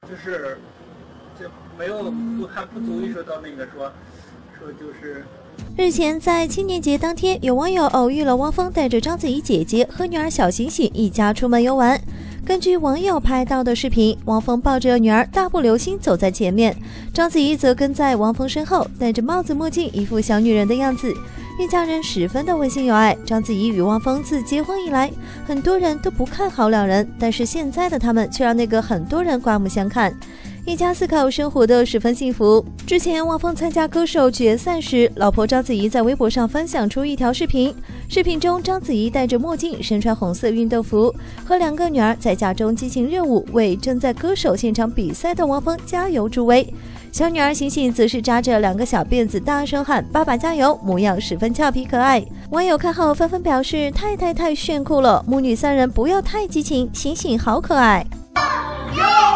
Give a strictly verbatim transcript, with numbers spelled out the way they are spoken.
就是就没有不还不足以说到那个说说就是。 日前，在青年节当天，有网友偶遇了汪峰带着章子怡姐姐和女儿小醒醒一家出门游玩。根据网友拍到的视频，汪峰抱着女儿大步流星走在前面，章子怡则跟在汪峰身后，戴着帽子墨镜，一副小女人的样子。一家人十分的温馨有爱。章子怡与汪峰自结婚以来，很多人都不看好两人，但是现在的他们却让那个很多人刮目相看。一家四口生活得十分幸福。之前汪峰参加歌手决赛时，老婆章子怡在微博上分享出一条视频，视频中章子怡戴着墨镜，身穿红色运动服，和两个女儿在家中激情热舞，为正在歌手现场比赛的汪峰加油助威。小女儿醒醒则是扎着两个小辫子，大声喊爸爸加油，模样十分俏皮可爱。网友看后纷纷表示太太太炫酷了，母女三人不要太激情，醒醒好可爱。